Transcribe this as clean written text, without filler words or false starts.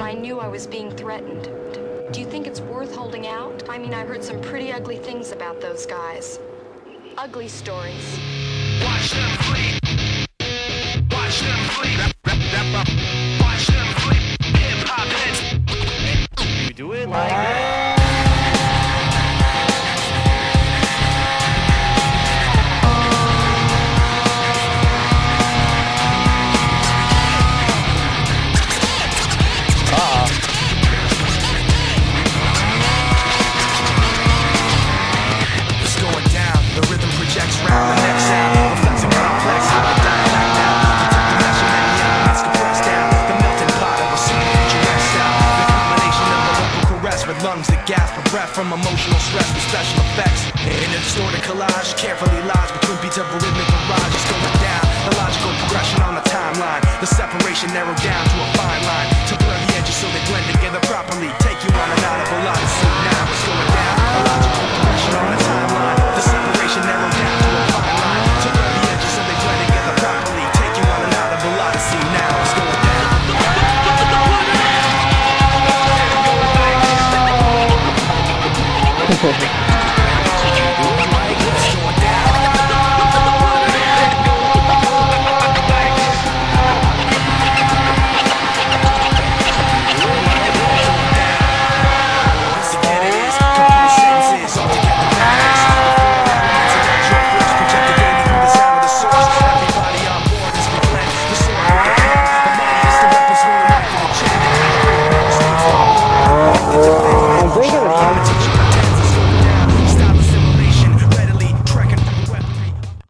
I knew I was being threatened. Do you think it's worth holding out? I mean, I heard some pretty ugly things about those guys. Ugly stories. Watch them flee. Watch them flee. Watch them flee. Hip-hop heads. You do it like that. Lungs that gasp for breath from emotional stress with special effects. In a distorted collage, carefully lodged between beats of a rhythmic barrage. It's going down, the logical progression on the timeline. The separation narrowed down to a fine